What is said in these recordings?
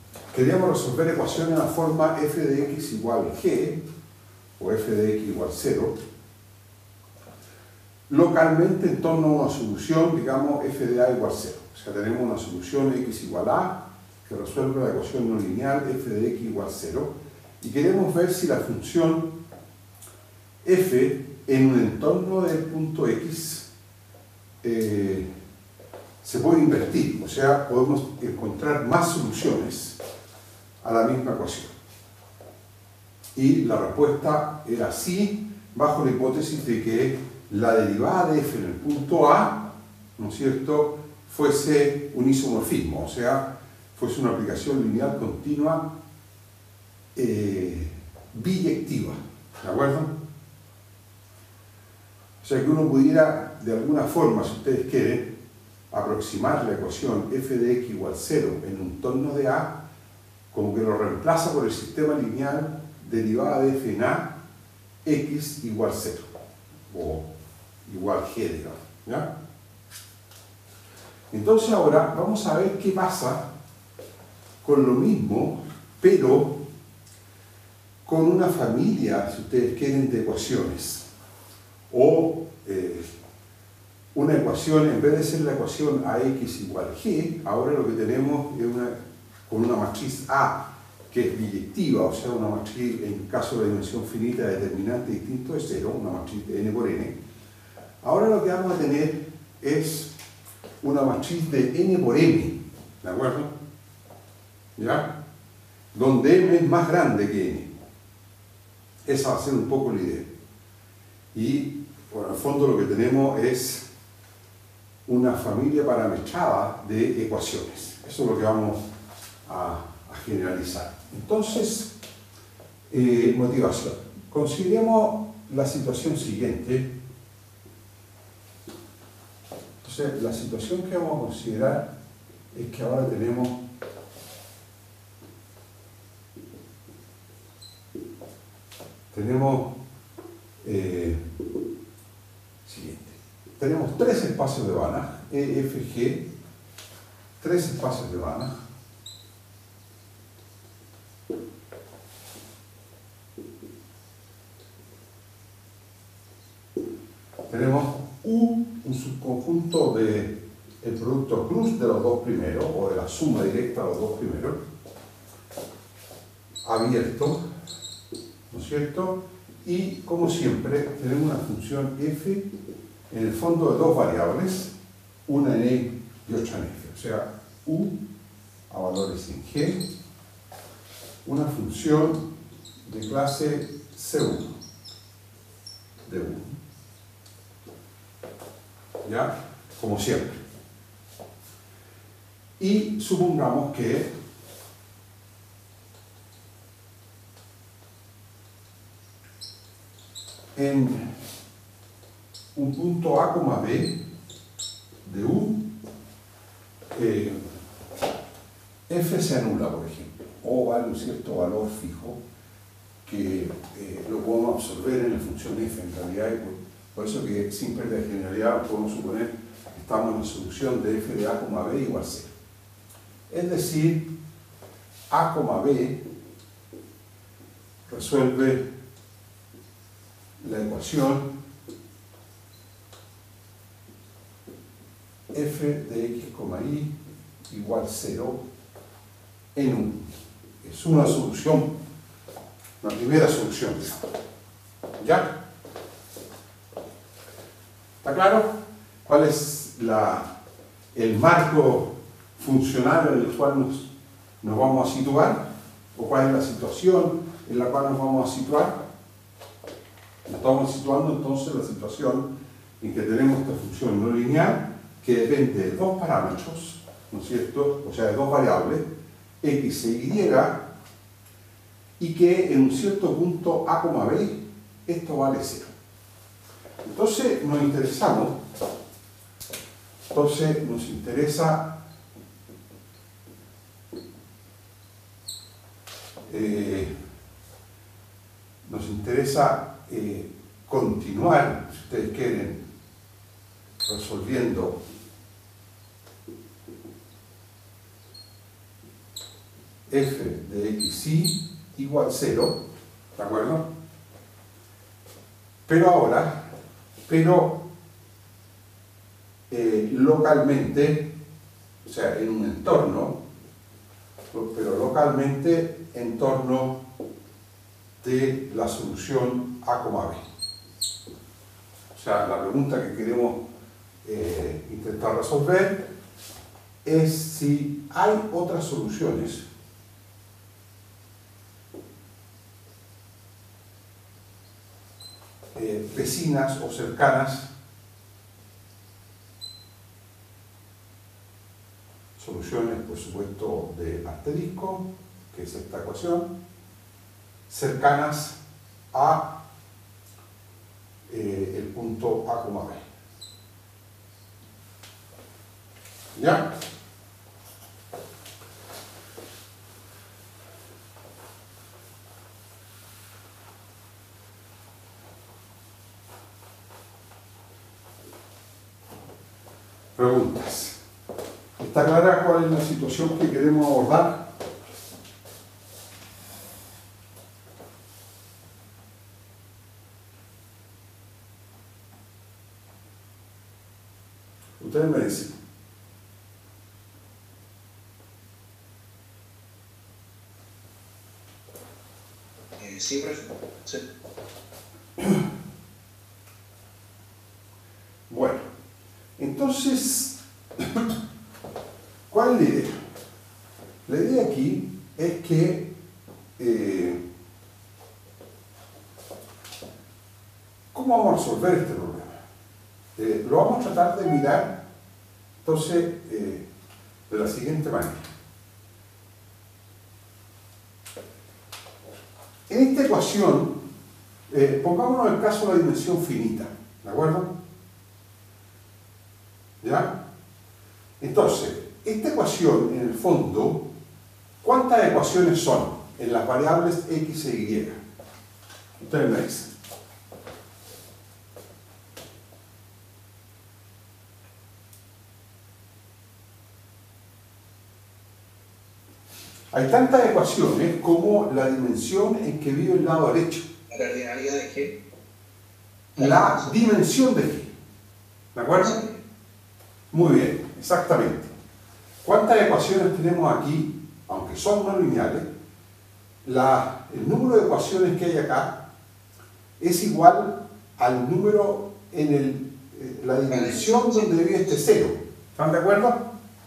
queríamos resolver ecuaciones en la forma f de x igual g, o f de x igual 0, localmente en torno a una solución, digamos, f de a igual 0. O sea, tenemos una solución x igual a, que resuelve la ecuación no lineal f de x igual 0, y queremos ver si la función f en un entorno del punto x se puede invertir, o sea, podemos encontrar más soluciones a la misma ecuación. Y la respuesta era sí, bajo la hipótesis de que la derivada de f en el punto A, ¿no es cierto?, fuese un isomorfismo, o sea, fuese una aplicación lineal continua biyectiva, ¿de acuerdo? O sea, que uno pudiera, de alguna forma, si ustedes quieren, aproximar la ecuación f de x igual 0 en un entorno de A, como que lo reemplaza por el sistema lineal derivada de f en A, x igual 0, o igual g, digamos, ¿ya? Entonces ahora vamos a ver qué pasa con lo mismo, pero con una familia, si ustedes quieren, de ecuaciones. O una ecuación, en vez de ser la ecuación ax igual g, ahora lo que tenemos es con una matriz A, que es biyectiva, o sea, una matriz, en caso de la dimensión finita, determinante distinto de 0, una matriz de n por n. Ahora lo que vamos a tener es una matriz de n por m, ¿de acuerdo? ¿Ya? Donde m es más grande que n. Esa va a ser un poco la idea. Y, bueno, en el fondo lo que tenemos es una familia parametrada de ecuaciones. Eso es lo que vamos a generalizar. Entonces, motivación. Consideremos la situación siguiente. Entonces, la situación que vamos a considerar es que ahora tenemos siguiente. Tenemos tres espacios de Banach, E, F, G, tres espacios de Banach. Tenemos U, un subconjunto del producto cruz de los dos primeros, o de la suma directa de los dos primeros, abierto, ¿no es cierto? Y, como siempre, tenemos una función f en el fondo de dos variables, una en e y otra en f. O sea, u a valores en g, una función de clase C1, de 1. ¿Ya? Como siempre. Y supongamos que en un punto A, B de U, f se anula, por ejemplo, o vale un cierto valor fijo que lo podemos absorber en la función f en realidad, y por eso que sin pérdida de generalidad podemos suponer que estamos en la solución de f de A, B igual 0. Es decir, A, B resuelve la ecuación f de x, y igual 0 en U. Es una solución, la primera solución. ¿Ya? ¿Está claro? ¿Cuál es el marco funcional en el cual nos vamos a situar? ¿O cuál es la situación en la cual nos vamos a situar? Nos estamos situando entonces en la situación en que tenemos esta función no lineal que depende de dos parámetros, ¿no es cierto? O sea, de dos variables, x e y que en un cierto punto A, B, esto vale 0. Entonces nos interesa continuar, si ustedes quieren, resolviendo f de xy igual 0, ¿de acuerdo? Pero ahora, localmente, o sea, en un entorno, pero localmente en torno de la solución A, B. O sea, la pregunta que queremos intentar resolver es si hay otras soluciones vecinas o cercanas, soluciones por supuesto de asterisco, que es esta ecuación, cercanas a el punto A, B. ¿Ya? Preguntas. ¿Está clara cuál es la situación que queremos abordar? Ustedes me dicen. Sí, profe. Sí. Bueno, entonces, ¿cuál es la idea? La idea aquí es que ¿cómo vamos a resolver este problema? Lo vamos a tratar de mirar entonces de la siguiente manera. En esta ecuación, pongámonos el caso de la dimensión finita, ¿de acuerdo? ¿Ya? Entonces, esta ecuación, en el fondo, ¿cuántas ecuaciones son en las variables x e y? Ustedes me dicen. Hay tantas ecuaciones como la dimensión en que vive el lado derecho. La cardinalidad de G. La dimensión de G. ¿De acuerdo? Muy bien, exactamente. ¿Cuántas ecuaciones tenemos aquí? Aunque son no lineales, el número de ecuaciones que hay acá es igual al número en la dimensión donde vive este cero. ¿Están de acuerdo?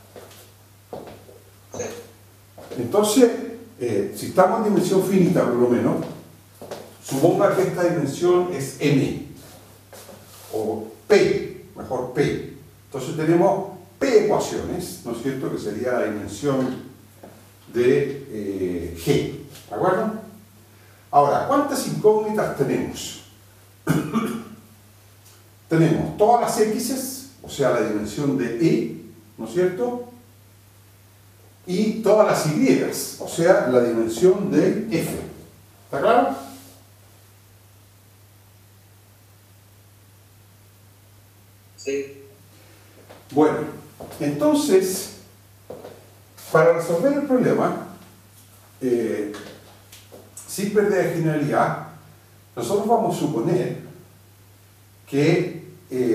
Sí. Entonces, si estamos en dimensión finita por lo menos, suponga que esta dimensión es n, o p, mejor p. Entonces tenemos p ecuaciones, ¿no es cierto?, que sería la dimensión de g, ¿de acuerdo? Ahora, ¿cuántas incógnitas tenemos? Tenemos todas las x's, o sea, la dimensión de e, ¿no es cierto?, y todas las y, o sea, la dimensión de f. ¿Está claro? Sí. Bueno, entonces, para resolver el problema, sin perder de generalidad, nosotros vamos a suponer que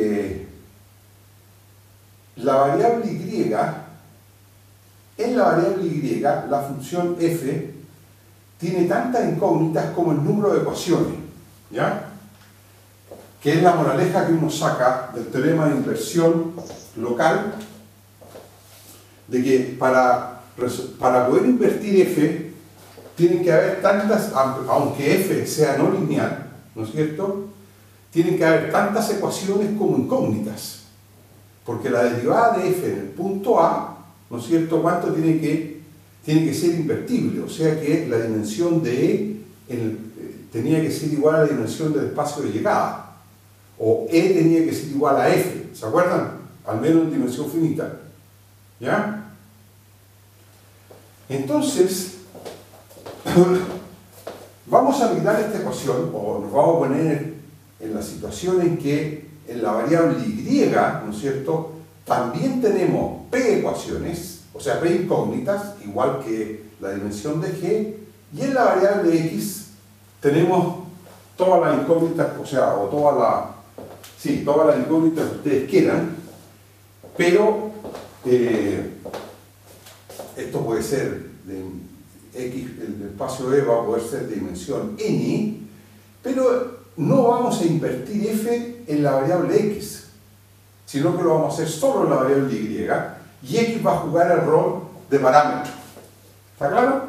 la variable y, en la variable y, la función f tiene tantas incógnitas como el número de ecuaciones, ¿ya? Que es la moraleja que uno saca del teorema de inversión local, de que para poder invertir f, tienen que haber tantas, aunque f sea no lineal, ¿no es cierto?, tienen que haber tantas ecuaciones como incógnitas, porque la derivada de f en el punto A, ¿no es cierto?, ¿cuánto tiene que ser invertible? O sea que la dimensión de E tenía que ser igual a la dimensión del espacio de llegada, o E tenía que ser igual a F, ¿se acuerdan? Al menos en dimensión finita, ¿ya? Entonces, vamos a mirar esta ecuación, o nos vamos a poner en la situación en que en la variable y, ¿no es cierto?, también tenemos p ecuaciones, o sea, p incógnitas, igual que la dimensión de G, y en la variable X tenemos todas las incógnitas, o sea, o todas las incógnitas que ustedes quieran, pero esto puede ser de X, el espacio E va a poder ser de dimensión n, pero no vamos a invertir f en la variable x, sino que lo vamos a hacer solo en la variable y x va a jugar el rol de parámetro. ¿Está claro?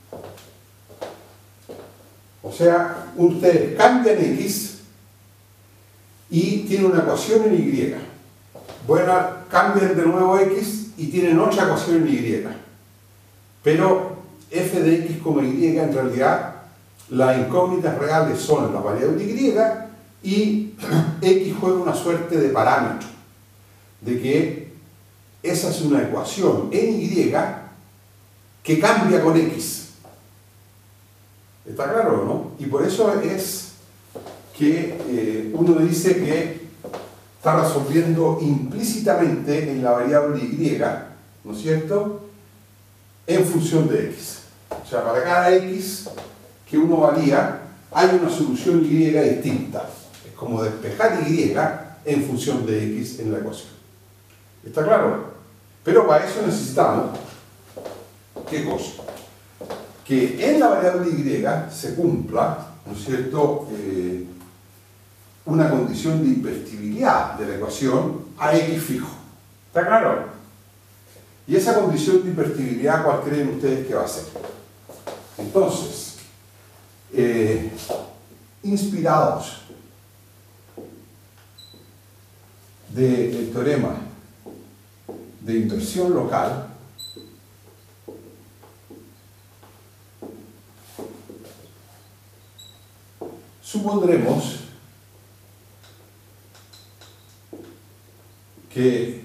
O sea, ustedes cambian x y tienen una ecuación en y. Bueno, cambian de nuevo x y tienen otra ecuación en y. Pero f de x como y, en realidad, las incógnitas reales son la variable y x juega una suerte de parámetro, de que esa es una ecuación en y que cambia con x. ¿Está claro o no? Y por eso es que uno dice que está resolviendo implícitamente en la variable y, ¿no es cierto?, en función de x. O sea, para cada x que uno valía, hay una solución y distinta. Es como despejar y en función de x en la ecuación. ¿Está claro? Pero para eso necesitamos, ¿qué cosa? Que en la variable y se cumpla, ¿no es cierto?, una condición de invertibilidad de la ecuación a x fijo. ¿Está claro? Y esa condición de invertibilidad, ¿cuál creen ustedes que va a ser? Entonces, inspirados del teorema de inversión local, supondremos que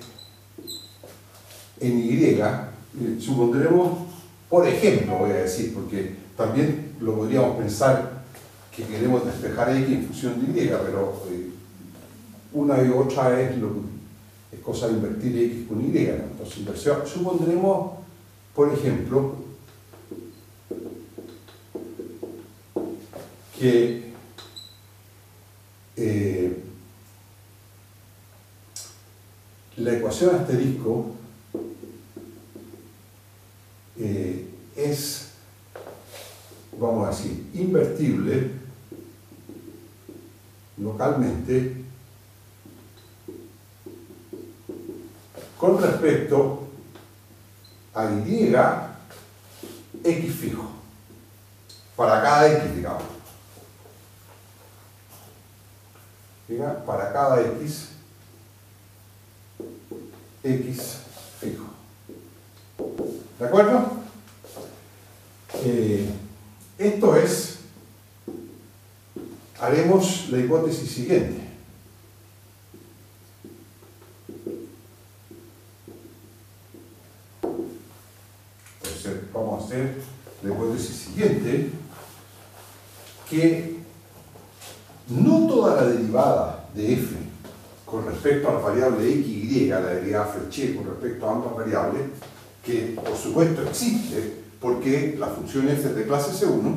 en y, supondremos, por ejemplo, voy a decir, porque también lo podríamos pensar que queremos despejar x en función de y, pero una y otra es cosa de invertir x con y, ¿no? Entonces, inversión, supondremos, por ejemplo, que la ecuación asterisco es, vamos a decir, invertible localmente con respecto a y x fijo, para cada x, digamos. Para cada x fijo. ¿De acuerdo? Esto es, haremos la hipótesis siguiente. Entonces, vamos a hacer la hipótesis siguiente, que no toda la derivada de f con respecto a la variable x y, la derivada Frechet con respecto a ambas variables, que por supuesto existe porque la función f es de clase C1,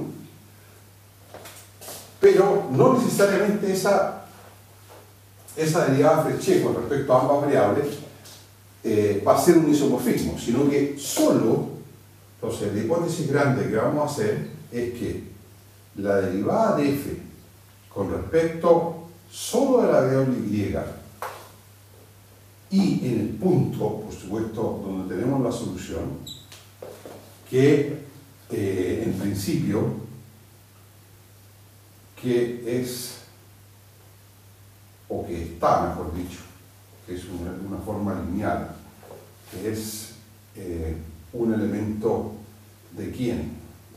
pero no necesariamente esa derivada Frechet con respecto a ambas variables va a ser un isomorfismo, sino que solo, entonces la hipótesis grande que vamos a hacer es que la derivada de f con respecto solo a la variable y en el punto, por supuesto, donde tenemos la solución, que en principio, que es, o que está, mejor dicho, que es una forma lineal, que es un elemento de quién,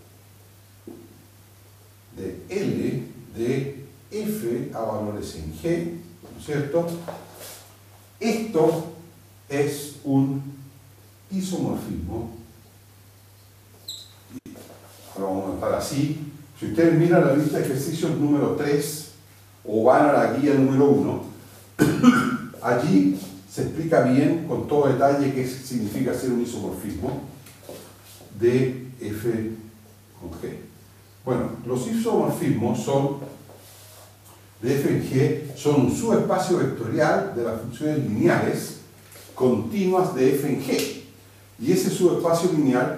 de L de f a valores en G, ¿no es cierto? Esto es un isomorfismo. Ahora vamos a notar así. Si ustedes miran la lista de ejercicios número 3 o van a la guía número 1, allí se explica bien, con todo detalle, qué significa ser un isomorfismo. de f con g. Bueno, los isomorfismos de f en g son un subespacio vectorial de las funciones lineales continuas de f en g. Y ese subespacio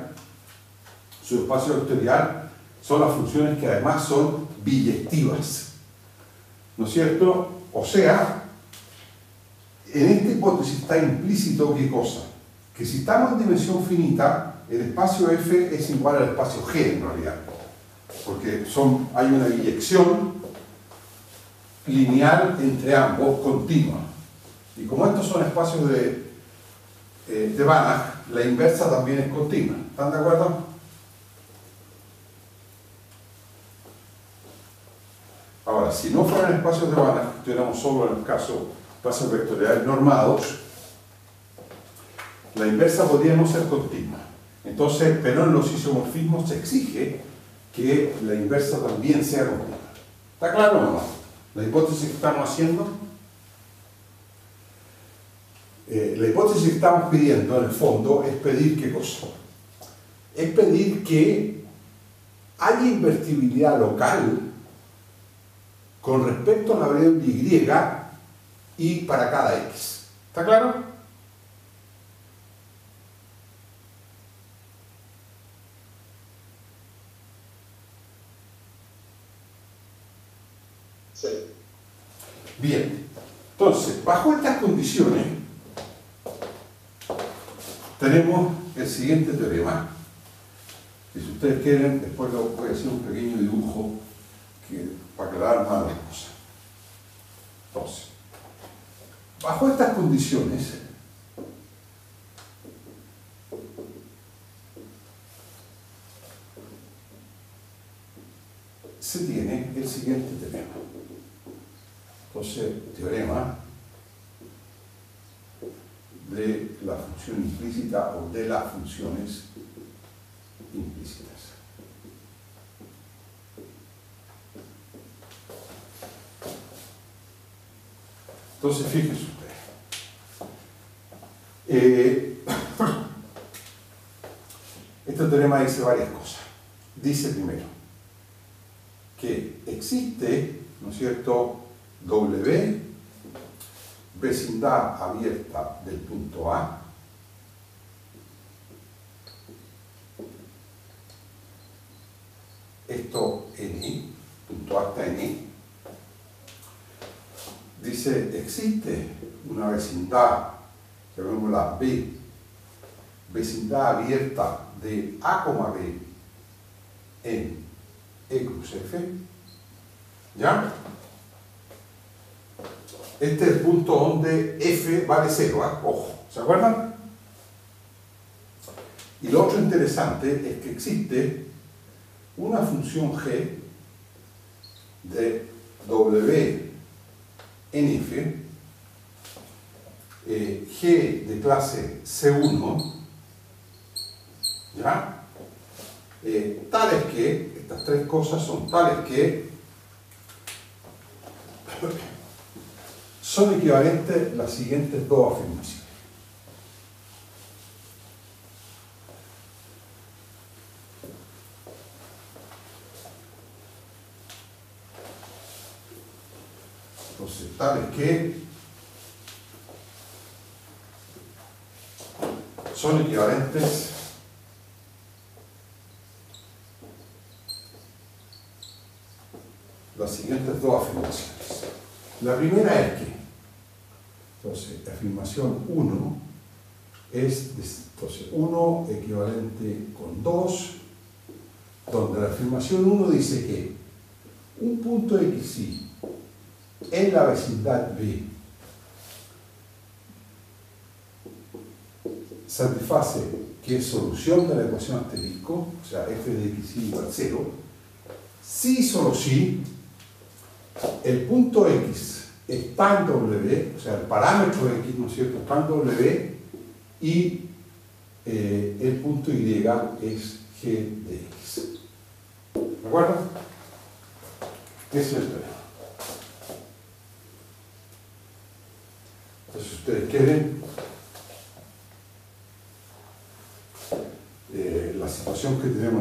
vectorial, son las funciones que además son biyectivas. ¿No es cierto? O sea, en esta hipótesis está implícito ¿qué cosa? Que si estamos en dimensión finita, el espacio f es igual al espacio g en realidad. Porque hay una biyección lineal entre ambos, continua. Y como estos son espacios de Banach, la inversa también es continua. ¿Están de acuerdo? Ahora, si no fueran espacios de Banach, estuviéramos solo en el caso espacios vectoriales normados, la inversa podría no ser continua. Entonces, pero en los isomorfismos se exige que la inversa también sea continua. ¿Está claro o no? La hipótesis que estamos haciendo, la hipótesis que estamos pidiendo en el fondo es pedir ¿qué cosa? Es pedir que haya invertibilidad local con respecto a la variable y para cada x. ¿Está claro? Sí. Bien. Entonces, bajo estas condiciones, tenemos el siguiente teorema. Y si ustedes quieren, después voy a hacer un pequeño dibujo para aclarar más las cosas. Entonces, bajo estas condiciones, se tiene el siguiente teorema. Entonces, teorema de la función implícita o de las funciones implícitas. Entonces, fíjense ustedes. Este teorema dice varias cosas. Dice primero que existe, ¿no es cierto?, W, vecindad abierta del punto A, esto N, punto A está en E. Dice, existe una vecindad, llamémosla B, vecindad abierta de A, B en E cruz F, ¿ya? Este es el punto donde F vale 0, ¿eh? Ojo, ¿se acuerdan? Y lo otro interesante es que existe una función G de W en F, G de clase C1, ¿ya? Tales que, estas tres cosas son tales que son equivalentes las siguientes dos afirmaciones. Entonces, tales que son equivalentes las siguientes dos afirmaciones. La primera es que, entonces, afirmación 1 es, entonces, 1 equivalente con 2, donde la afirmación 1 dice que un punto xy en la vecindad B satisface que es solución de la ecuación asterisco, o sea, f de xy igual 0, si solo si el punto x está en W, o sea, el parámetro x, ¿no es cierto?, está en W y el punto y es g de x. ¿De acuerdo? Ese es el teorema. Entonces, si ustedes quieren, la situación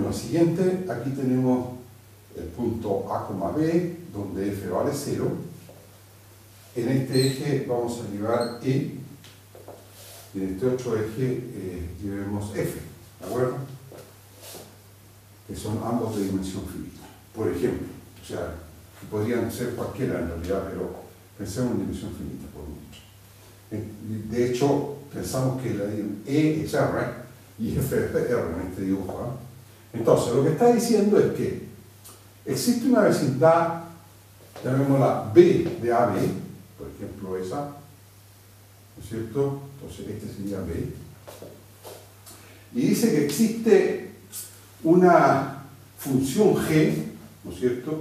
Bueno, siguiente, aquí tenemos el punto A, B, donde f vale 0. En este eje vamos a llevar E, y en este otro eje llevemos F, ¿de acuerdo? Que son ambos de dimensión finita. Por ejemplo, o sea, que podrían ser cualquiera en realidad, pero pensemos en dimensión finita por mucho. De hecho, pensamos que la E es R y F es R en este dibujo, ¿eh? Entonces, lo que está diciendo es que existe una vecindad, llamémosla B de AB, por ejemplo esa, ¿no es cierto? Entonces este sería B. Y dice que existe una función G, ¿no es cierto?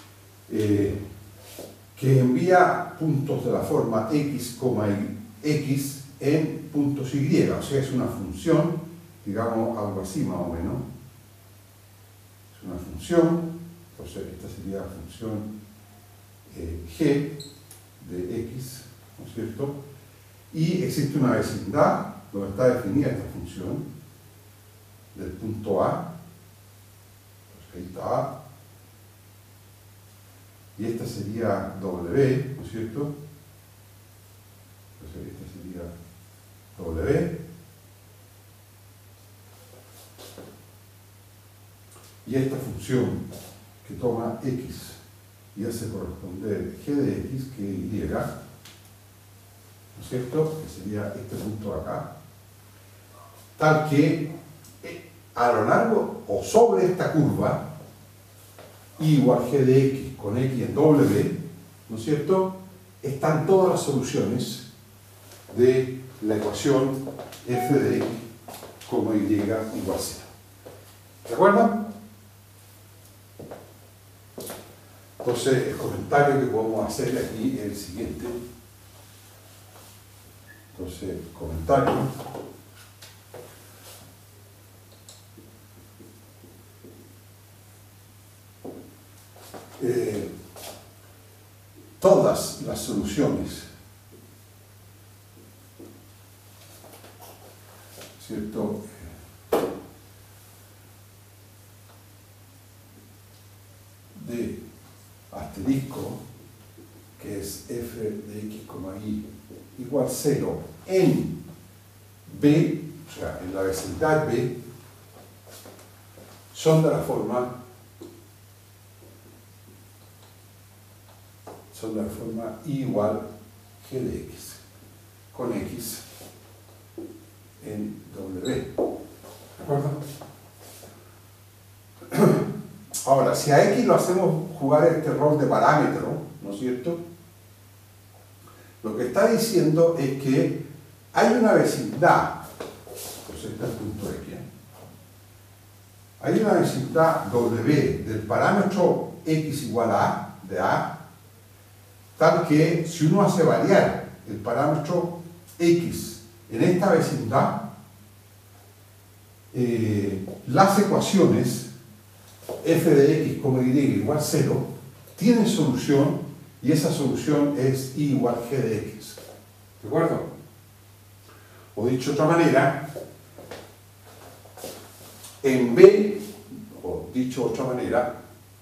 Que envía puntos de la forma x, x en puntos y, o sea, es una función, digamos algo así más o menos. Es una función, entonces esta sería la función g de x, ¿no es cierto? Y existe una vecindad donde está definida esta función del punto A, entonces ahí está A, y esta sería W, ¿no es cierto? Entonces esta sería W, y esta función que toma x y hace corresponder g de x, que y, ¿no es cierto? Que sería este punto de acá, tal que a lo largo o sobre esta curva, y igual g de x con x en w, ¿no es cierto? Están todas las soluciones de la ecuación f de x como y igual 0. ¿De acuerdo? Entonces, el comentario que podemos hacer aquí es el siguiente. Entonces, comentario. Todas las soluciones, ¿cierto? De asterisco, que es f de x, y igual 0 en B, o sea, en la vecindad B, son de la forma y igual g de x con x en w. ¿De acuerdo? Ahora, si a x lo hacemos jugar este rol de parámetro, ¿no es cierto? Lo que está diciendo es que hay una vecindad, entonces está el punto x, hay una vecindad w del parámetro x igual a A, de A, tal que si uno hace variar el parámetro x en esta vecindad, las ecuaciones f de x como y igual 0 tienen solución, y esa solución es y igual g de x. ¿De acuerdo? O dicho de otra manera, en B, o dicho de otra manera,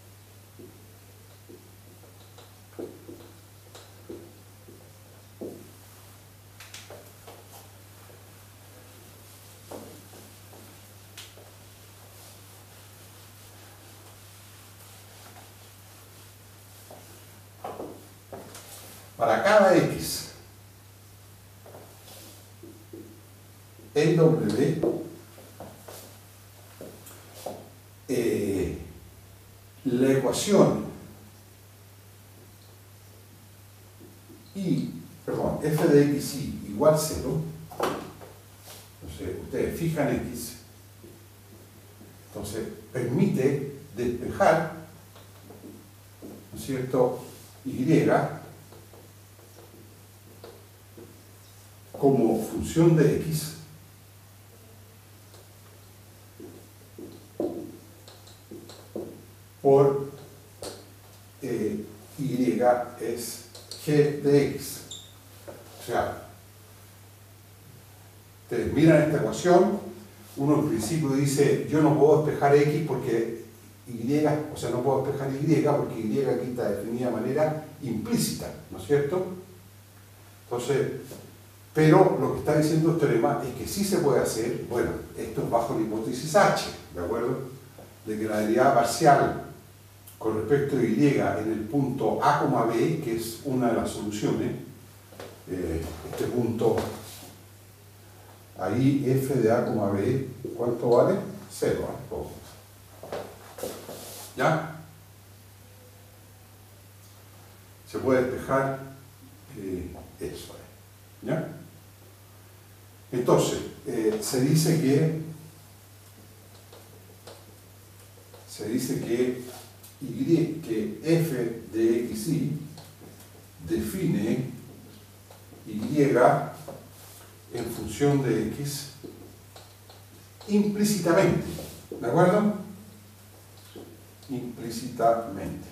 para cada x en W, la ecuación f de x igual 0, entonces ustedes fijan x, entonces permite despejar, ¿no es cierto?, y como función de x por y es g de x. O sea, ustedes miran esta ecuación, uno en principio dice, yo no puedo despejar X porque Y, o sea, no puedo despejar Y porque Y aquí está definida de manera implícita, ¿no es cierto? Entonces, pero lo que está diciendo este teorema es que sí se puede hacer, bueno, esto es bajo la hipótesis H, ¿de acuerdo? De que la derivada parcial con respecto a Y en el punto A, B, que es una de las soluciones, este punto, ahí f de A, B, ¿cuánto vale? 0, ¿eh? ¿Ya? Se puede despejar eso, ¿ya? Entonces, se dice que que f de xy define y en función de x implícitamente, ¿de acuerdo? Implícitamente.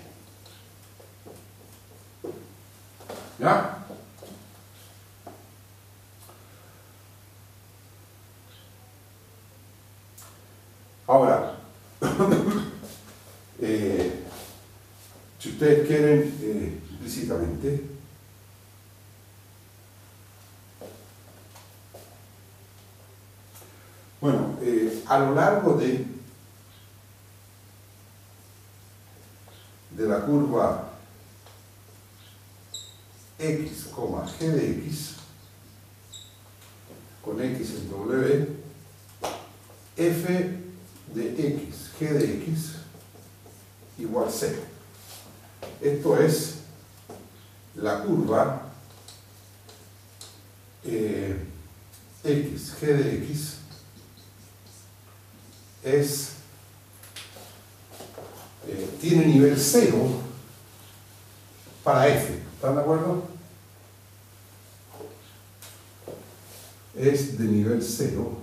¿Ya? Ahora, si ustedes quieren implícitamente, bueno, a lo largo de la curva x, g de x, con x en w, f de x, g de x, igual 0. Esto es la curva x, g de x, tiene nivel 0 para f. ¿Están de acuerdo? Es de nivel 0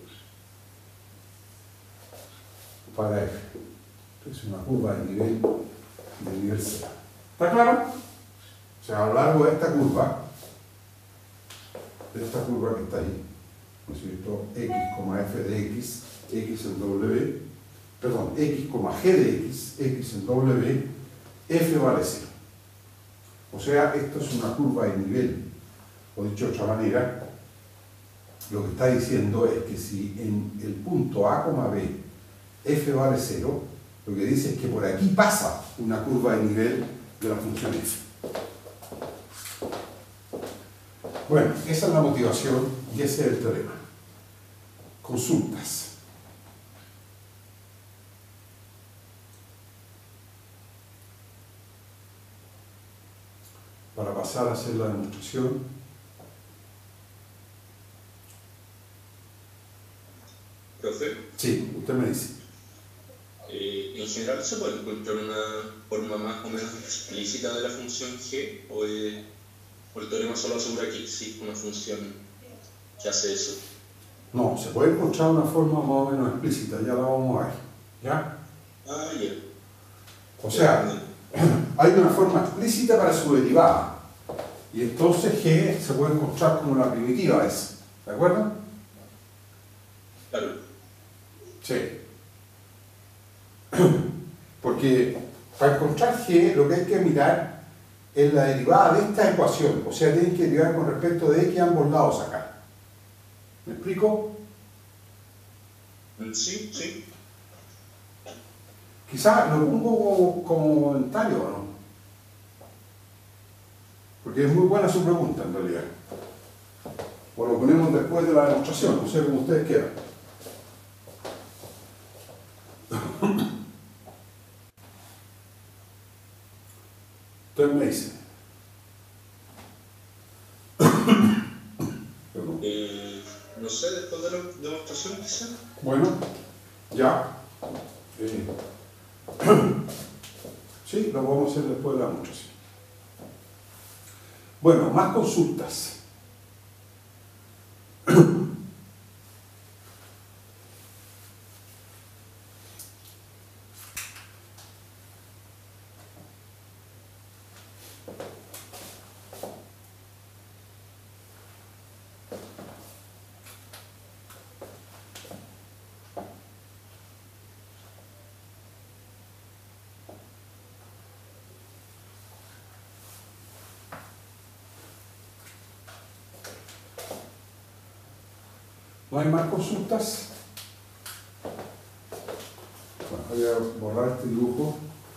para f. Es una curva de nivel 0. ¿Está claro? O sea, a lo largo de esta curva que está ahí, ¿no es cierto? X, f de x, x en w, perdón, x, g de x, x en w, f vale 0. O sea, esto es una curva de nivel, o dicho de otra manera, lo que está diciendo es que si en el punto A, B, f vale 0, lo que dice es que por aquí pasa una curva de nivel de la función f. Bueno, esa es la motivación y ese es el teorema. Consultas. Para pasar a hacer la demostración. Profe, Sí, usted me dice. en general se puede encontrar una forma más o menos explícita de la función g, o el teorema solo asegura que existe una función que hace eso. No, se puede encontrar una forma más o menos explícita, ya la vamos a ver. ¿Ya? Ah, ya. O sea, hay una forma explícita para su derivada. Y entonces G se puede encontrar como la primitiva esa. ¿De acuerdo? Claro. Sí. Porque para encontrar G lo que hay que mirar es la derivada de esta ecuación. O sea, tienen que derivar con respecto de X a ambos lados acá. ¿Me explico? Sí, sí. Quizás lo pongo como comentario, ¿no? Porque es muy buena su pregunta en realidad. O lo ponemos después de la demostración, no sé cómo ustedes quieran. Ustedes me dicen. No sé, después de la demostración quizá. Bueno, ya. Sí, lo vamos a hacer después de la demostración. Bueno, más consultas. ¿No hay más consultas? Bueno, voy a borrar este dibujo.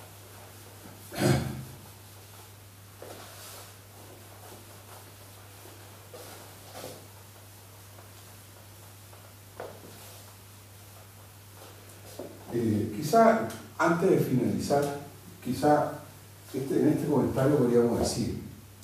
Quizá antes de finalizar, quizá en este comentario podríamos decir,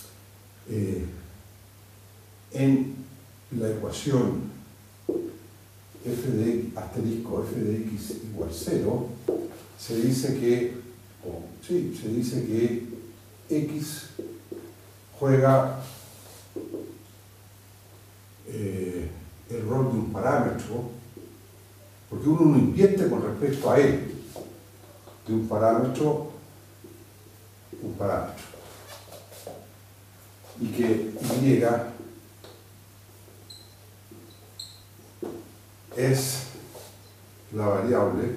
en la ecuación f de x, asterisco f de x igual 0, se dice que, se dice que x juega el rol de un parámetro, porque uno no invierte con respecto a él, de un parámetro, y que y es la variable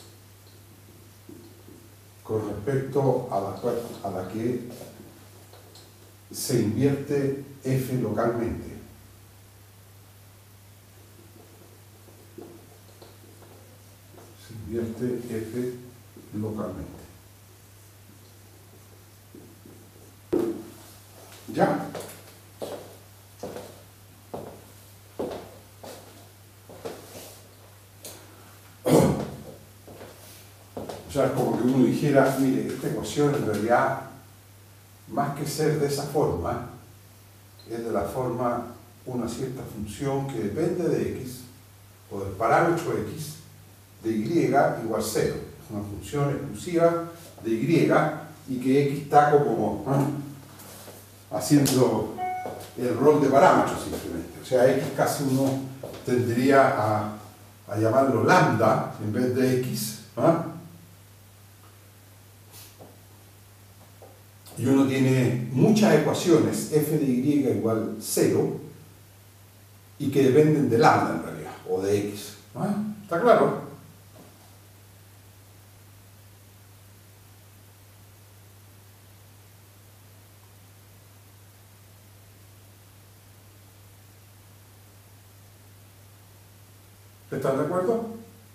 con respecto a la que se invierte f localmente. Se invierte f localmente. ¿Ya? O sea, es como que uno dijera, mire, esta ecuación en realidad, más que ser de esa forma, es de la forma una cierta función que depende de x, o del parámetro x, de y igual 0. Es una función exclusiva de y que x está como haciendo el rol de parámetro simplemente. O sea, x casi uno tendría a llamarlo lambda en vez de x. Y uno tiene muchas ecuaciones f de y igual 0 y que dependen de lambda en realidad, o de x. ¿Está claro? ¿Están de acuerdo?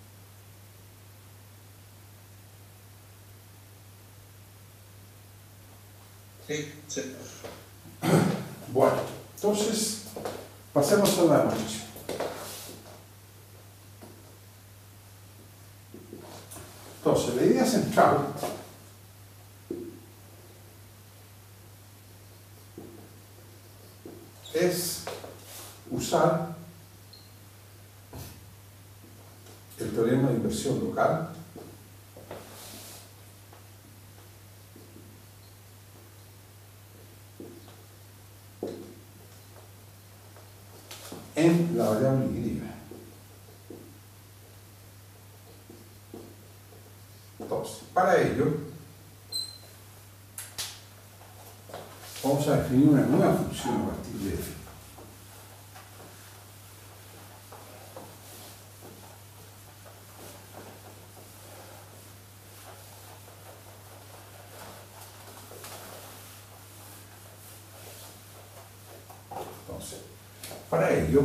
Sí, sí. Bueno, entonces pasemos a la demostración. Entonces, la idea central es usar el teorema de inversión local en la variable y. Entonces, para ello vamos a definir una nueva función a partir de f. Para ello,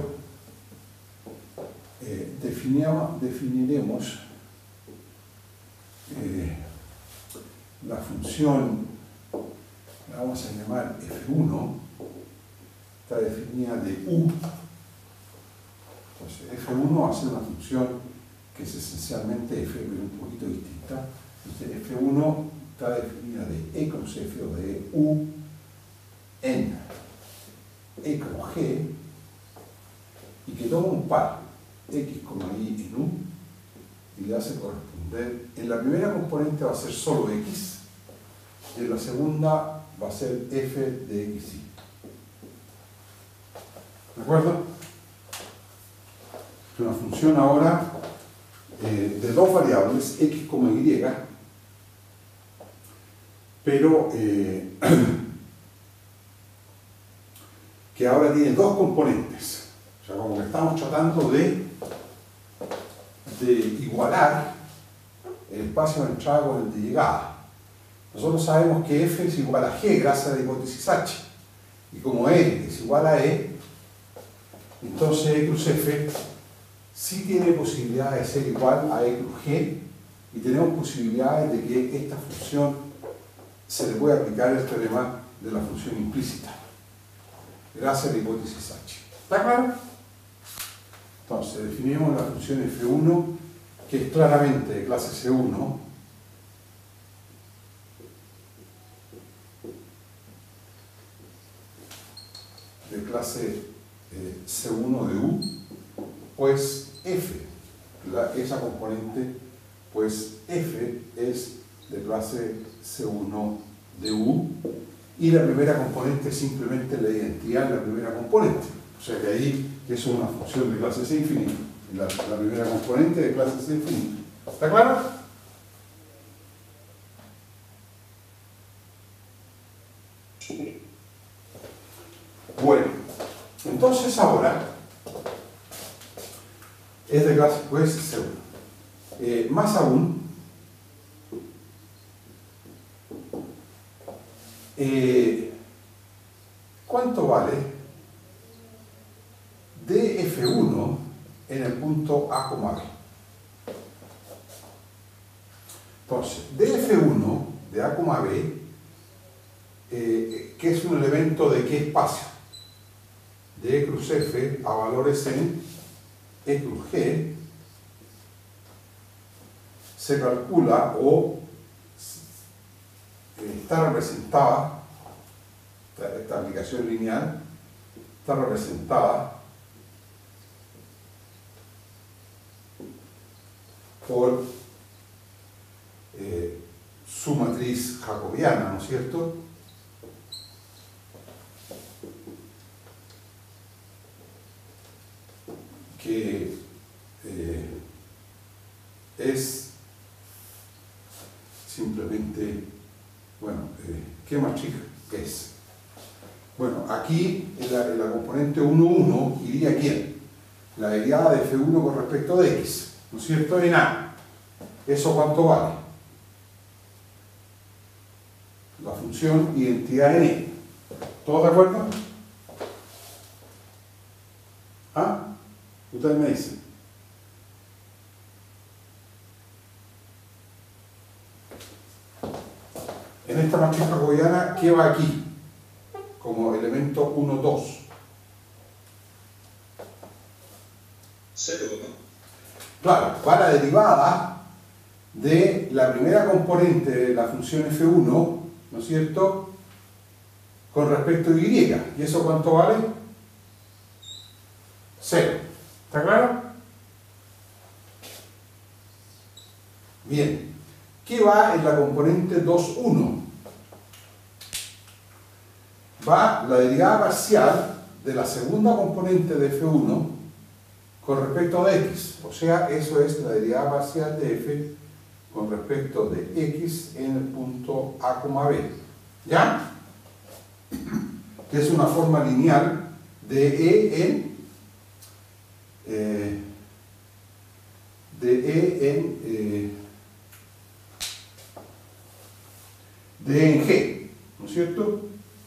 definiremos la función, la vamos a llamar f1, está definida de u. Entonces, f1 va a ser una función que es esencialmente f, pero un poquito distinta. Entonces, f1 está definida de e cruz f o de u en e cruz g, y que toma un par x, y en u y le hace corresponder, en la primera componente va a ser solo x y en la segunda va a ser f de x y. ¿De acuerdo? Es una función ahora de dos variables, x, y, pero que ahora tiene dos componentes. O sea, como que estamos tratando de igualar el espacio de entrada con el de llegada. Nosotros sabemos que f es igual a g gracias a la hipótesis h. Y como e es igual a e, entonces e cruz f sí tiene posibilidad de ser igual a e cruz g, y tenemos posibilidades de que esta función se le puede aplicar el teorema de la función implícita, gracias a la hipótesis H. ¿Está claro? Entonces, definimos la función f1, que es claramente de clase C1, de clase C1 de U, pues F, esa componente, pues F es de clase C1 de U, y la primera componente es simplemente la identidad de la primera componente. O sea que ahí es una función de clase C infinito. La primera componente de clase C infinito. ¿Está claro? Bueno, entonces ahora es de clase pues C1. Más aún, ¿cuánto vale df1 en el punto A, B? Entonces, df1 de A, B, que es un elemento de qué espacio? De E cruz F a valores en E cruz G, se calcula o está representada, esta aplicación lineal está representada por su matriz jacobiana, ¿no es cierto? Que es simplemente, bueno, ¿qué matriz es? Bueno, aquí en la componente 1, 1 iría ¿quién? La derivada de F1 con respecto de X, ¿no es cierto? En A. ¿Eso cuánto vale? La función identidad en E. ¿Todos de acuerdo? ¿Ah? Ustedes me dicen. En esta matriz jacobiana, ¿qué va aquí? Como elemento 1, 2. 0, ¿no? Claro, va la derivada de la primera componente de la función f1, ¿no es cierto?, con respecto a y. ¿Y eso cuánto vale? 0. ¿Está claro? Bien. ¿Qué va en la componente 2, 1? Va la derivada parcial de la segunda componente de f1 con respecto de x. O sea, eso es la derivada parcial de f con respecto de x en el punto A, B. ¿Ya? Que es una forma lineal de E en G, ¿no es cierto?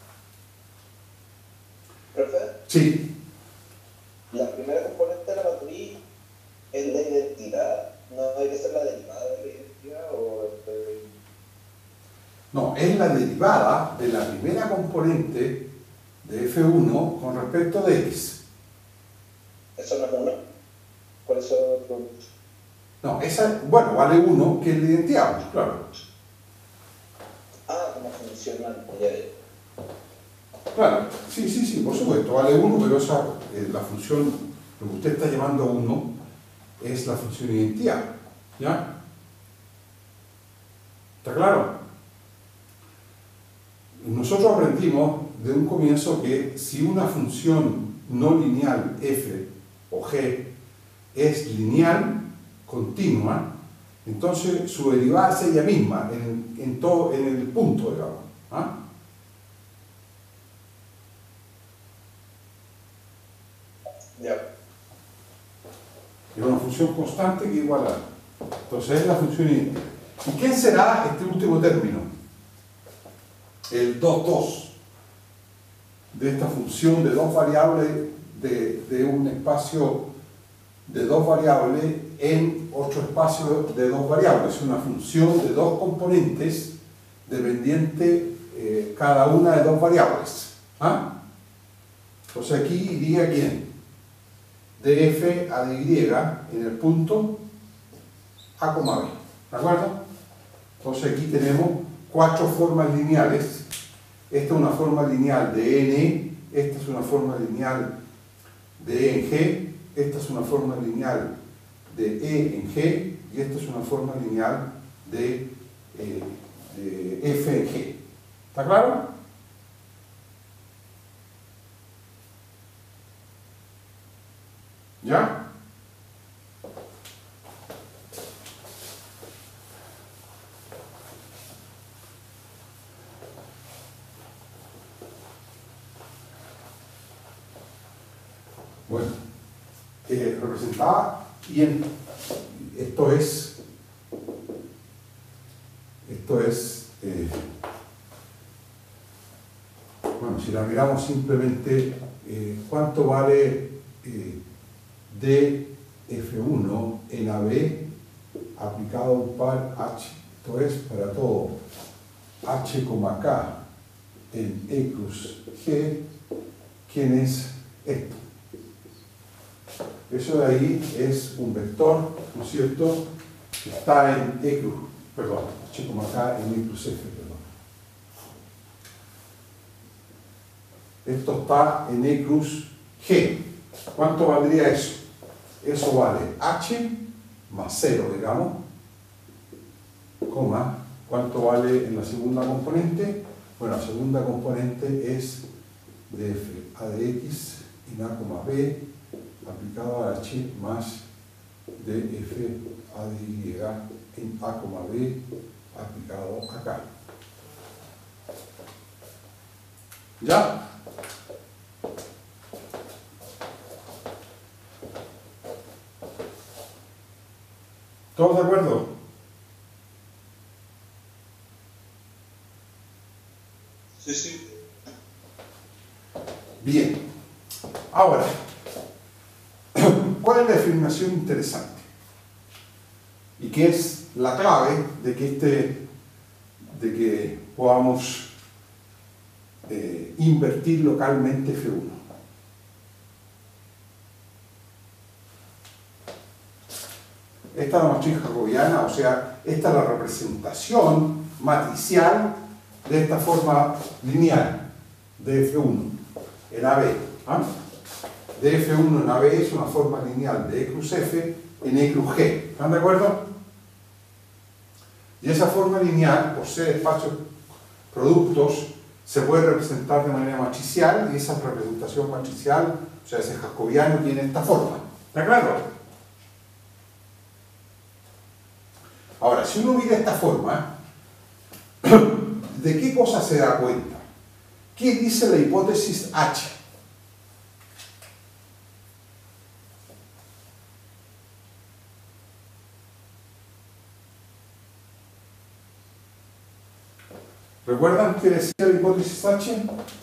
¿Profe? Sí. La primera componente de la matriz es la identidad, no hay que ser la derivada de la identidad o... No, es la derivada de la primera componente de f1 con respecto de x. Eso no es una. Por eso... No, esa, bueno, vale 1, que es la identidad, pues, claro. Ah, como funcional. Claro, sí, por supuesto, vale 1, pero esa, la función, lo que usted está llamando 1, es la función identidad. ¿Ya? ¿Está claro? Nosotros aprendimos de un comienzo que si una función no lineal f o g es lineal, continua, entonces su derivada es ella misma en todo, en el punto, digamos. ¿Ah? Ya. Es una función constante que iguala. Entonces es la función identidad. ¿Y quién será este último término? El 2, 2 de esta función de dos variables de un espacio de dos variables en otro espacio de dos variables. Es una función de dos componentes dependiente cada una de dos variables. ¿Ah? Entonces aquí iría ¿quién? df a de y en el punto a, B. ¿De acuerdo? Entonces aquí tenemos cuatro formas lineales. Esta es una forma lineal de n, esta es una forma lineal de E en G, esta es una forma lineal de E en G y esta es una forma lineal de F en G. ¿Está claro? ¿Ya? Bueno, representada bien, esto es bueno, si la miramos simplemente, ¿cuánto vale dF1 en AB aplicado a un par H? Esto es para todo H, K en E cruz G. ¿Quién es esto? Eso de ahí es un vector, ¿no es cierto?, que está en E cruz, perdón, H, K en E cruz F, perdón. Esto está en E cruz G. ¿Cuánto valdría eso? Eso vale H más 0, digamos, coma, ¿cuánto vale en la segunda componente? Bueno, la segunda componente es df a de x en A, B aplicado a H más df a de y en A, B aplicado acá. ¿Ya? ¿Todos de acuerdo? Sí, sí. Bien. Ahora, ¿cuál es la afirmación interesante? Y que es la clave de que podamos invertir localmente F1. Esta es la matriz jacobiana, o sea, esta es la representación matricial de esta forma lineal de F1 en AB. ¿Ah? De F1 en AB es una forma lineal de E cruz F en E cruz G. ¿Están de acuerdo? Y esa forma lineal, por ser espacios productos, se puede representar de manera matricial, y esa representación matricial, o sea, ese jacobiano tiene esta forma. ¿Está claro? Ahora, si uno mira esta forma, ¿de qué cosa se da cuenta? ¿Qué dice la hipótesis H? ¿Recuerdan qué decía la hipótesis H?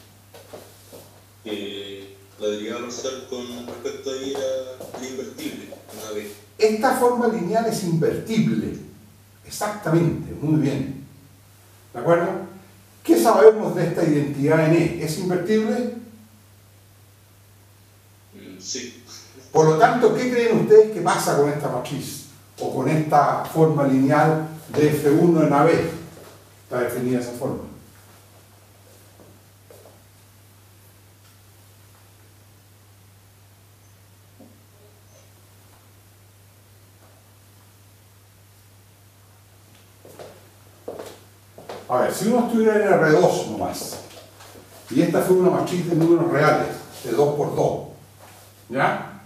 La derivada parcial con respecto a ir a invertible, una vez. Esta forma lineal es invertible. Exactamente, muy bien. ¿De acuerdo? ¿Qué sabemos de esta identidad en E? ¿Es invertible? Sí. Por lo tanto, ¿qué creen ustedes que pasa con esta matriz? O con esta forma lineal de F1 en AB. Está definida esa forma. A ver, si uno estuviera en R2 nomás, y esta fue una matriz de números reales, de 2 por 2, ¿ya?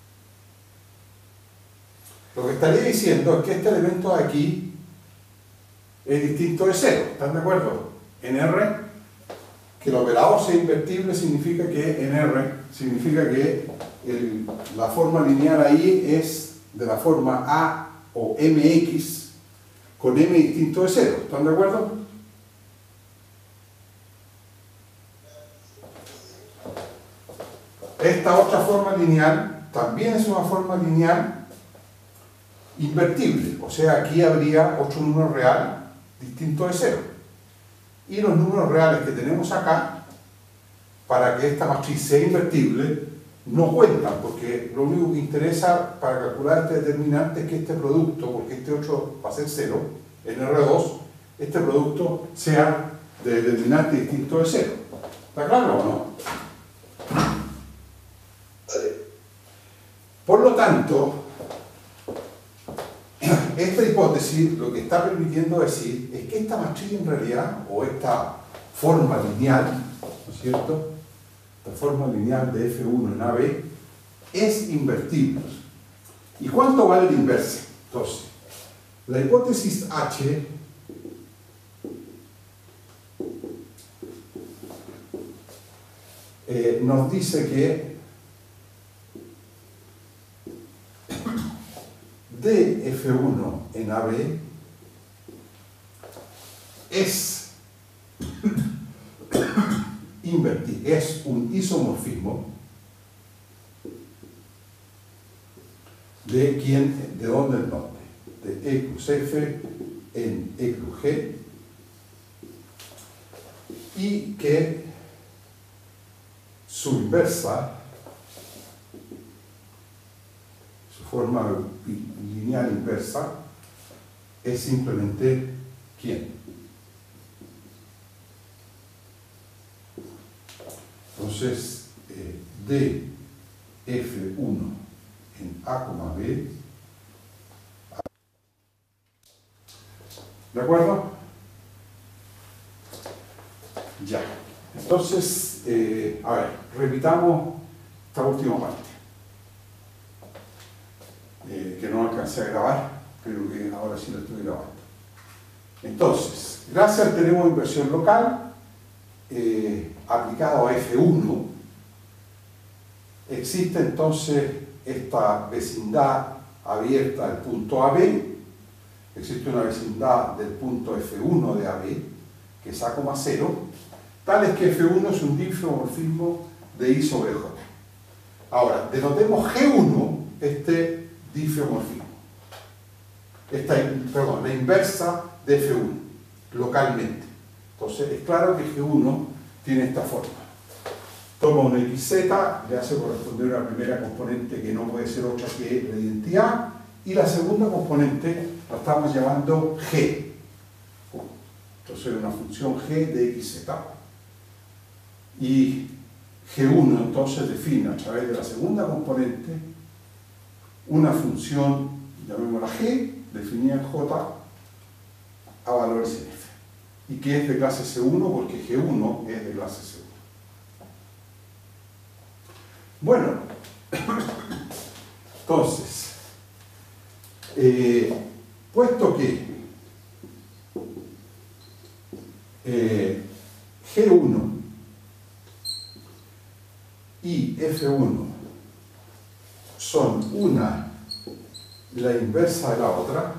Lo que estaría diciendo es que este elemento de aquí es distinto de 0, ¿están de acuerdo? En R, que el operador sea invertible significa que en R, significa que la forma lineal ahí es de la forma A o MX con M distinto de 0, ¿están de acuerdo? Esta otra forma lineal también es una forma lineal invertible, o sea, aquí habría otro número real distinto de 0. Y los números reales que tenemos acá, para que esta matriz sea invertible, no cuentan, porque lo único que interesa para calcular este determinante es que este producto, porque este otro va a ser 0, en R2, este producto sea de determinante distinto de 0. ¿Está claro o no? Sí. Por lo tanto, esta hipótesis lo que está permitiendo decir es que esta matriz en realidad, o esta forma lineal, ¿no es cierto?, esta forma lineal de F1 en AB es invertible. ¿Y cuánto vale la inversa? Entonces, la hipótesis H nos dice que de F1 en AB es invertible, es un isomorfismo de quién, de dónde el nombre, de E plus F en E plus G, y que su inversa, su forma lineal inversa, es simplemente quién. Entonces, de F1 en A, B, ¿de acuerdo? Ya. Entonces, a ver, repitamos esta última parte, que no alcancé a grabar, pero que ahora sí la estoy grabando. Entonces, gracias al teorema de inversión local, aplicado a F1, existe entonces esta vecindad abierta del punto AB, existe una vecindad del punto F1 de AB, que es A, 0, tal es que F1 es un difeomorfismo de I sobre J. Ahora, denotemos G1 este difeomorfismo, la inversa de F1, localmente. Entonces, es claro que G1 tiene esta forma. Toma una XZ, le hace corresponder a la primera componente que no puede ser otra que la identidad, y la segunda componente la estamos llamando G. Entonces, una función G de XZ. Y G1 entonces define a través de la segunda componente una función, llamémosla G, definida en J, a valores en F. Y que es de clase C1 porque G1 es de clase C1. Bueno, entonces, puesto que G1 y F1 son una la inversa de la otra,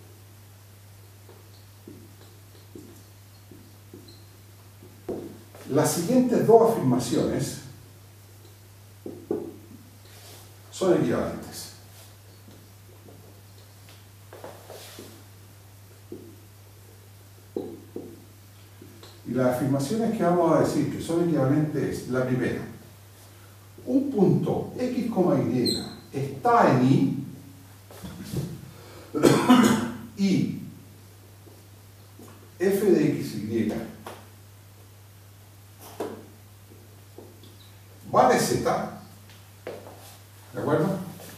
las siguientes dos afirmaciones son equivalentes. Y las afirmaciones que vamos a decir que son equivalentes es la primera: un punto X, Y está en I y f de X, Y vale Z, ¿de acuerdo?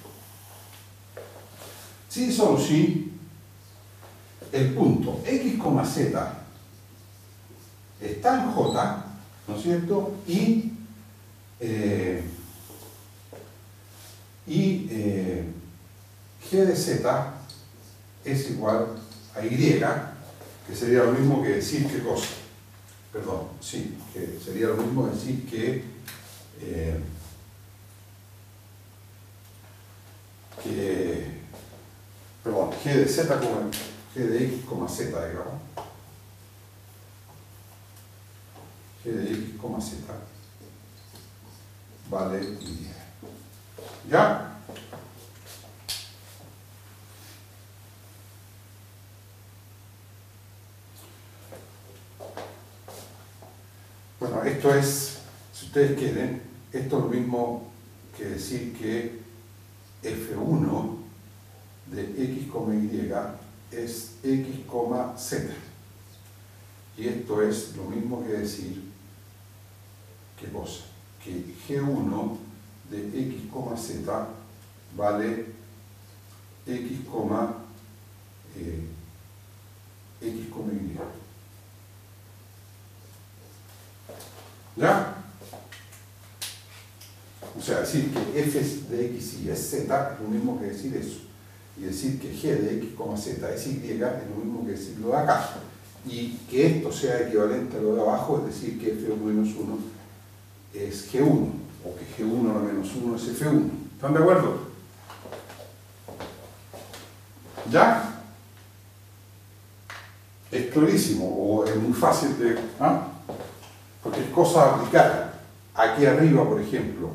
Si solo si el punto X, Z está en J, ¿no es cierto? Y G de Z es igual a Y, que sería lo mismo que decir qué cosa. Perdón, sí, que sería lo mismo decir que perdón, G de Z como G de X, Z, digamos. G de X, Z vale Y. ¿Ya? Bueno, esto es, si ustedes quieren, esto es lo mismo que decir que F1 de X, Y es X, Z. Y esto es lo mismo que decir, ¿qué cosa? Que G1 de X, Z vale X, X, Y. ¿Ya? O sea, decir que f de x y es z es lo mismo que decir eso. Y decir que g de x, z es y es lo mismo que decir lo de acá. Y que esto sea equivalente a lo de abajo, es decir que f1-1 es g1, o que g1-1 es f1. ¿Están de acuerdo? ¿Ya? Es clarísimo, o es muy fácil de... ¿ah? Porque es cosa de aplicar. Aquí arriba, por ejemplo,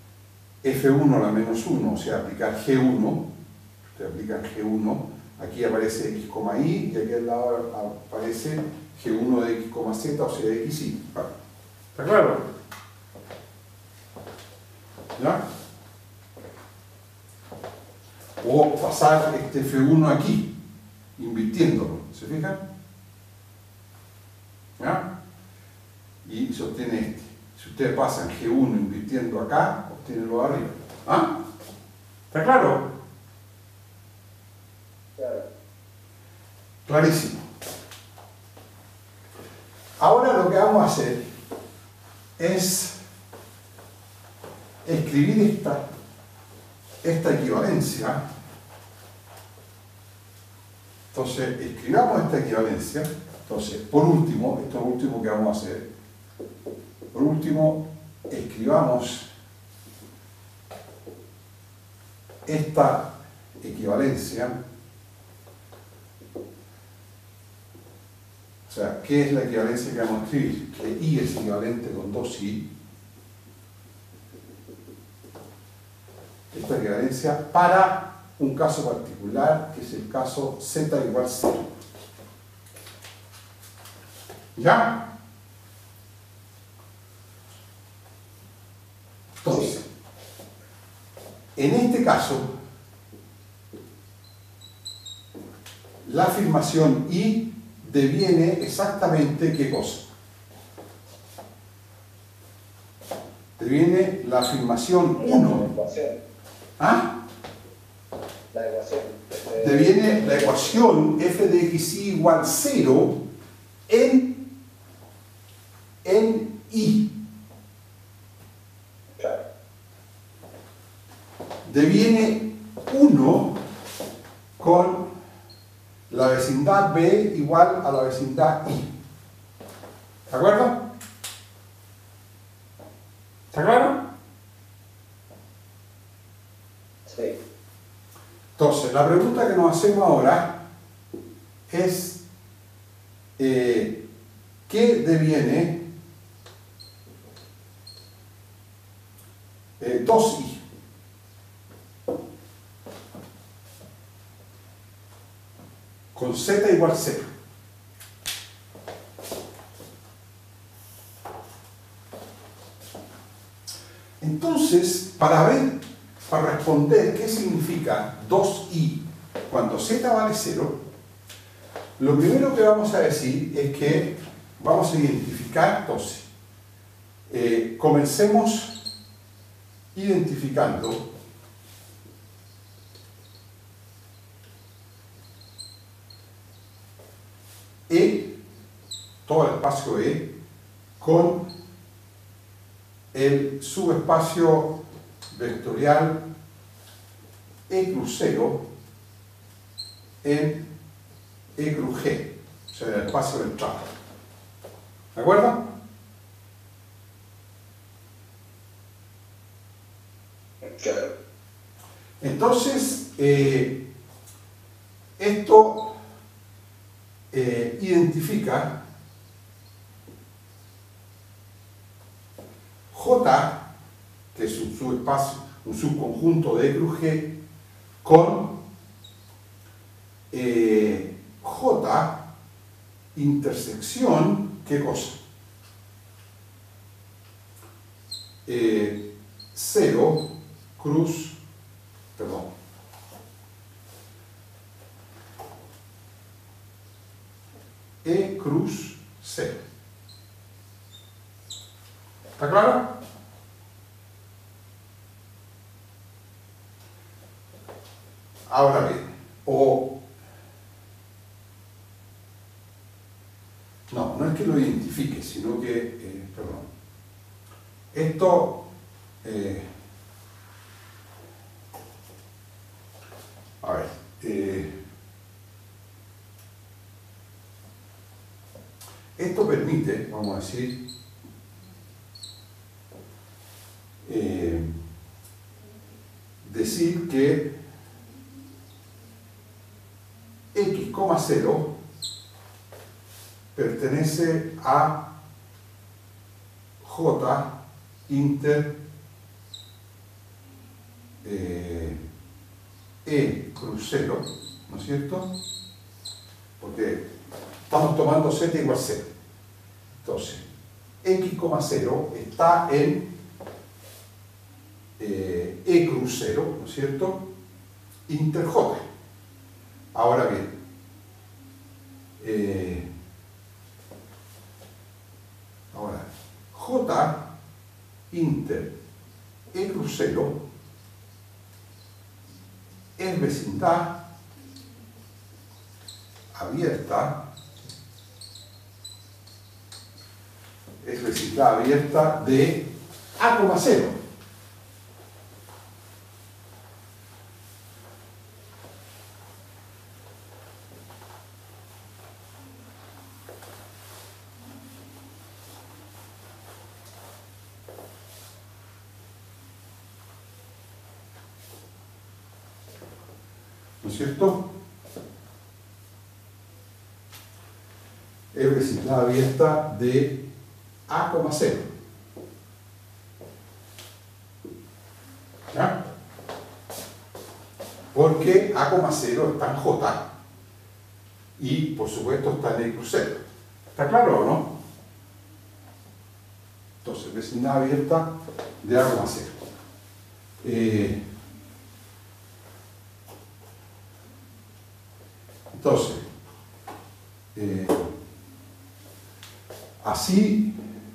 f1-1, o sea, aplicar g1, ustedes aplican g1, aquí aparece x, y, y aquí al lado aparece g1 de x, z, o sea, x, y. Vale. ¿Está claro? ¿Ya? O pasar este f1 aquí, invirtiéndolo, ¿se fijan? ¿Ya? Y se obtiene este. Si ustedes pasan G1 invirtiendo acá, obtienen lo de arriba. ¿Ah? ¿Está claro? Claro. Clarísimo. Ahora lo que vamos a hacer es escribir esta equivalencia. Entonces, escribamos esta equivalencia. Entonces, por último, esto es lo último que vamos a hacer. Por último, escribamos esta equivalencia. O sea, ¿qué es la equivalencia que vamos a escribir? Que y es equivalente con 2i. Esta equivalencia para un caso particular, que es el caso z igual 0. ¿Ya? Entonces, en este caso, la afirmación y deviene exactamente ¿qué cosa? Deviene la afirmación 1. ¿Ah? La ecuación. Deviene la ecuación f de x igual 0 en y. Claro. Deviene 1 con la vecindad B igual a la vecindad I. ¿De acuerdo? ¿Está claro? Sí. Entonces, la pregunta que nos hacemos ahora es ¿qué deviene 2i? Con z igual 0. Entonces, para responder qué significa 2i cuando z vale 0, lo primero que vamos a decir es que vamos a identificar, entonces, comencemos identificando E, todo el espacio E, con el subespacio vectorial E cruz 0 en E cruz G, o sea, el espacio ventral. ¿De acuerdo? Claro. Entonces, esto identifica J, que es un subespacio un subconjunto de E cruz G con J intersección, ¿qué cosa? 0 cruz, perdón, E cruz 0. ¿Está claro? Ahora bien, no es que lo identifique, sino que, perdón, esto, a ver, esto permite, vamos a decir, decir que x, 0 pertenece a J inter E cruz 0, ¿no es cierto? Porque estamos tomando z igual 0. Entonces, x, 0 está en E cruz 0, ¿no es cierto? Inter J. Ahora bien, J inter E cruz 0 es vecindad abierta, de A, 0. ¿No es cierto? Es vecindad abierta de A, 0. ¿Ya? Porque A, 0 está en J y por supuesto está en E cruz 0. ¿Está claro o no? Entonces, vecindad abierta de A, 0. Entonces, así,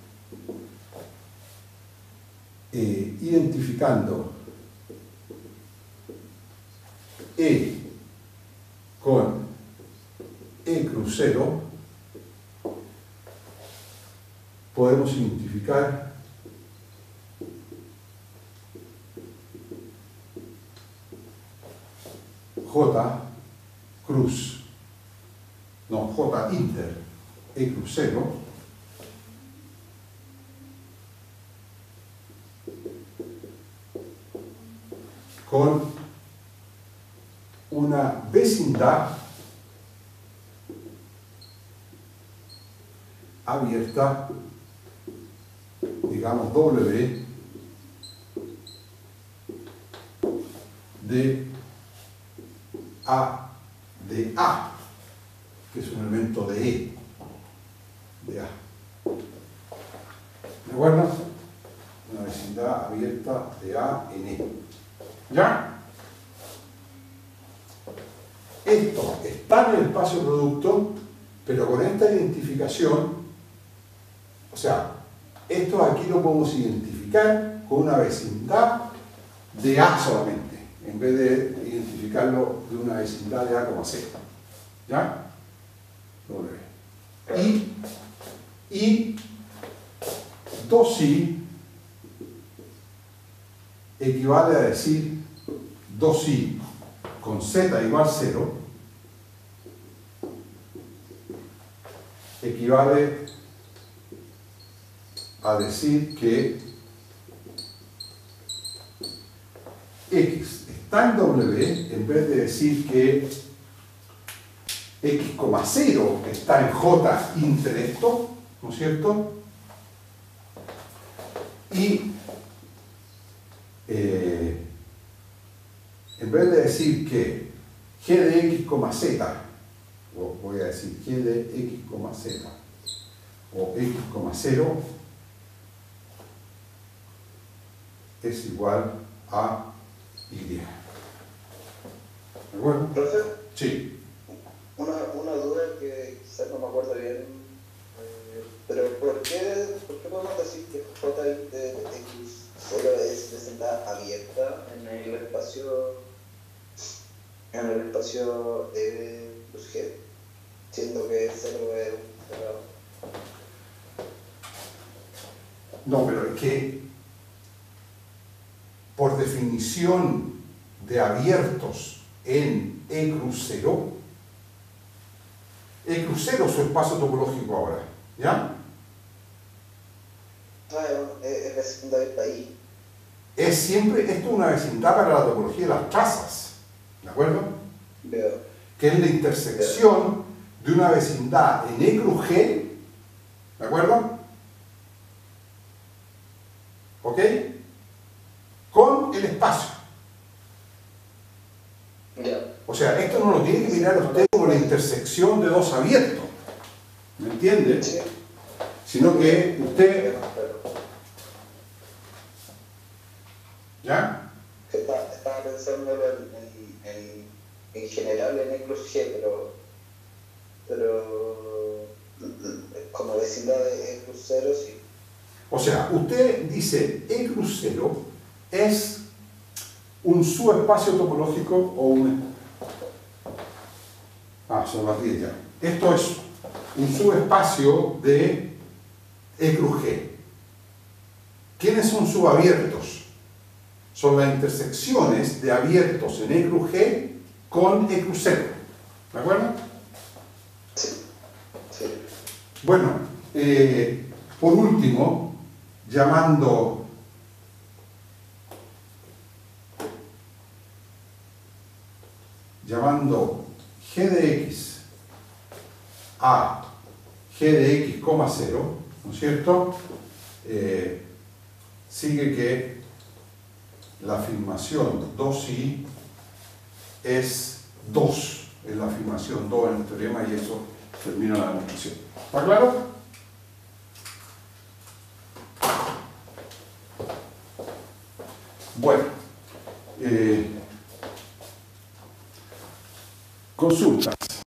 identificando E con E cruz 0, podemos identificar J cruz, no, J inter E cruz 0 con una vecindad abierta, digamos W, de A, que es un elemento de E, de A. ¿De acuerdo? Una vecindad abierta de A en E. ¿Ya? Esto está en el espacio producto, pero con esta identificación, o sea, esto aquí lo podemos identificar con una vecindad de A solamente, en vez de identificarlo de una vecindad de A, 0. ¿Ya? Y 2i equivale a decir 2i con z igual 0 equivale a decir que x está en W, en vez de decir que x, 0 está en J inter esto, ¿no es cierto? Y en vez de decir que g de x, z, o voy a decir g de x, z, o x, 0, es igual a y. ¿De acuerdo? Profe, Sí. una duda que quizás no me acuerdo bien, pero ¿por qué podemos decir que J de X solo es vecindad abierta en el espacio plus G, siendo que 0 es un cerrado? No, pero es que por definición de abiertos en E cruz 0, E cruz 0 es su espacio topológico ahora, ¿ya? Es vecindad abierta ahí. Es siempre, esto es una vecindad para la topología de las trazas, ¿de acuerdo? Veo. Que es la intersección de una vecindad en E cruz G, ¿de acuerdo? ¿Ok? Con el espacio. Ya. O sea, esto no lo tiene que mirar usted como la intersección de dos abiertos, ¿me entiende? Sí. Sino que usted, ¿ya? Estaba pensándolo en general en E cruz G, pero como vecindad de E cruz 0, sí. O sea, usted dice E cruz 0 es un subespacio topológico o un... son las 10 ya. Esto es un subespacio de E cruz G. ¿Quiénes son subabiertos? Son las intersecciones de abiertos en E cruz G con E cruz 0. ¿De acuerdo? Sí. Bueno, por último, llamando g de x a g de x, 0, ¿no es cierto? Sigue que la afirmación 2i es 2, es la afirmación 2 en el teorema y eso termina la demostración. ¿Está claro? Bueno, consultas.